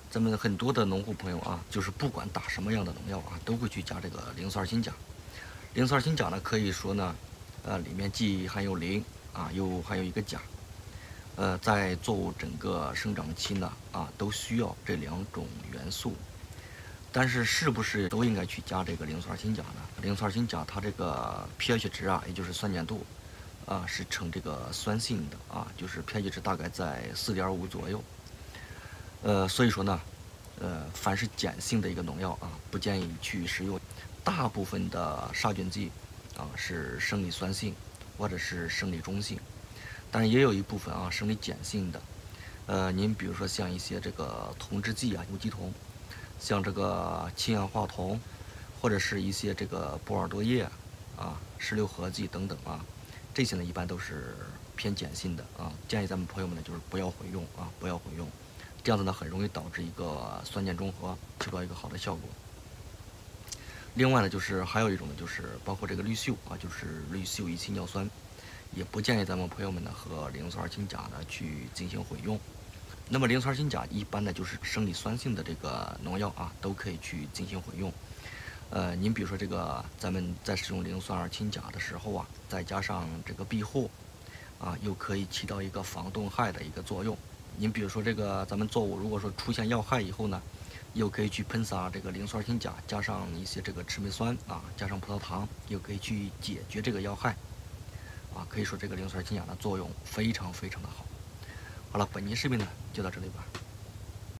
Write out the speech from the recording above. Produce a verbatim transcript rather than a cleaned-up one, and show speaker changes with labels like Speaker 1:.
Speaker 1: 咱们很多的农户朋友啊，就是不管打什么样的农药啊，都会去加这个磷酸氢钾。磷酸氢钾呢，可以说呢，呃，里面既含有磷啊，又含有一个钾。呃，在作物整个生长期呢，啊，都需要这两种元素。但是，是不是都应该去加这个磷酸氢钾呢？磷酸氢钾它这个 pH 值啊，也就是酸碱度，啊，是呈这个酸性的啊，就是 pH 值大概在四点五左右。呃，所以说呢，呃，凡是碱性的一个农药啊，不建议去使用。大部分的杀菌剂啊是生理酸性或者是生理中性，但是也有一部分啊生理碱性的。呃，您比如说像一些这个铜制剂啊，有机铜，像这个氢氧化铜，或者是一些这个波尔多液啊、石榴合剂等等啊，这些呢一般都是偏碱性的啊，建议咱们朋友们呢就是不要混用啊，不要混用，这样子呢很容易导致一个酸碱中和，起到一个好的效果。另外呢，就是还有一种呢，就是包括这个氯溴啊，就是氯溴乙烯尿酸，也不建议咱们朋友们呢和磷酸氢钾呢去进行混用。那么磷酸氢钾一般呢就是生理酸性的这个农药啊，都可以去进行混用。呃，您比如说这个咱们在使用磷酸氢钾的时候啊，再加上这个庇护啊，又可以起到一个防冻害的一个作用。您比如说这个咱们作物如果说出现药害以后呢，又可以去喷洒这个磷酸氢钾，加上一些这个赤霉酸啊，加上葡萄糖，又可以去解决这个药害啊。可以说这个磷酸氢钾的作用非常非常的好。好了，本期视频呢就到这里吧。